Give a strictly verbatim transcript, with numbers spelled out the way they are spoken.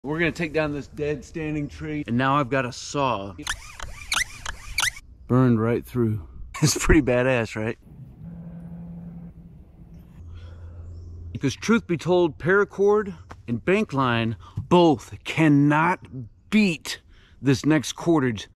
We're gonna take down this dead standing tree, and now I've got a saw. Burned right through. It's pretty badass, right? Because truth be told, Paracord and Bankline both cannot beat this next cordage.